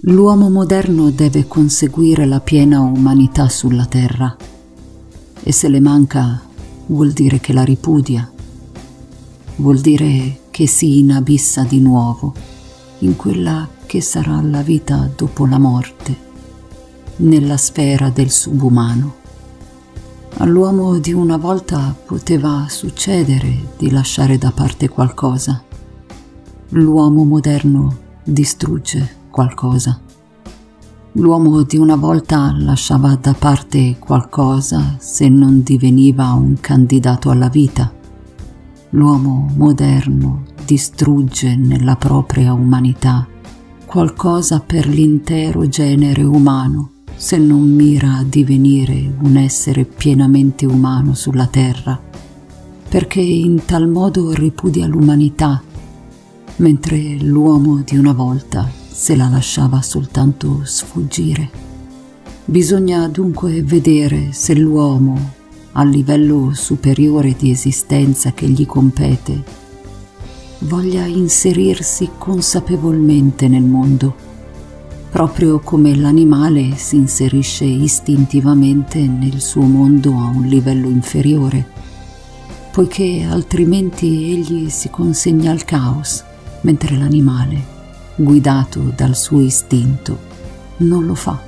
L'uomo moderno deve conseguire la piena umanità sulla terra e se le manca vuol dire che la ripudia, vuol dire che si inabissa di nuovo in quella che sarà la vita dopo la morte, nella sfera del subumano. All'uomo di una volta poteva succedere di lasciare da parte qualcosa. L'uomo moderno distrugge qualcosa. L'uomo di una volta lasciava da parte qualcosa se non diveniva un candidato alla vita. L'uomo moderno distrugge nella propria umanità qualcosa per l'intero genere umano se non mira a divenire un essere pienamente umano sulla terra, perché in tal modo ripudia l'umanità, mentre l'uomo di una volta se la lasciava soltanto sfuggire. Bisogna dunque vedere se l'uomo, al livello superiore di esistenza che gli compete, voglia inserirsi consapevolmente nel mondo, proprio come l'animale si inserisce istintivamente nel suo mondo a un livello inferiore, poiché altrimenti egli si consegna al caos, mentre l'animale, guidato dal suo istinto, non lo fa.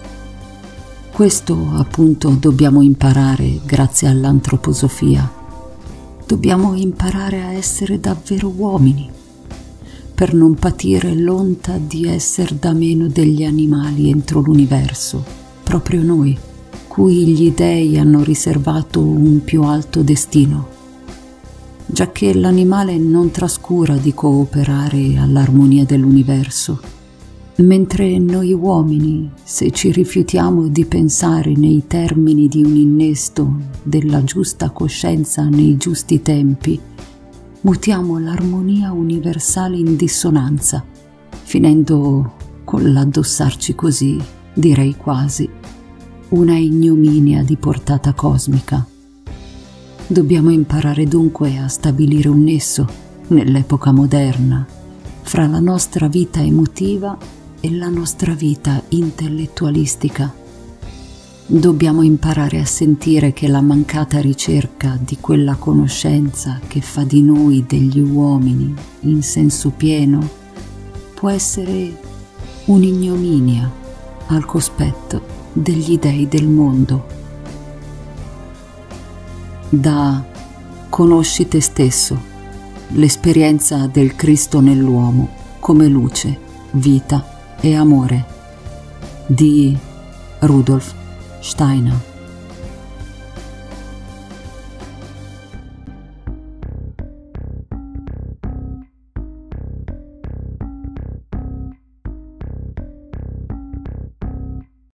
Questo appunto dobbiamo imparare grazie all'antroposofia. Dobbiamo imparare a essere davvero uomini, per non patire l'onta di essere da meno degli animali entro l'universo, proprio noi, cui gli dèi hanno riservato un più alto destino, giacché l'animale non trascura di cooperare all'armonia dell'universo, mentre noi uomini, se ci rifiutiamo di pensare nei termini di un innesto della giusta coscienza nei giusti tempi, mutiamo l'armonia universale in dissonanza, finendo con l'addossarci così, direi quasi, una ignominia di portata cosmica. Dobbiamo imparare dunque a stabilire un nesso, nell'epoca moderna, fra la nostra vita emotiva e la nostra vita intellettualistica. Dobbiamo imparare a sentire che la mancata ricerca di quella conoscenza che fa di noi degli uomini in senso pieno può essere un'ignominia al cospetto degli dei del mondo. Da Conosci te stesso, l'esperienza del Cristo nell'uomo come luce, vita e amore di Rudolf Steiner.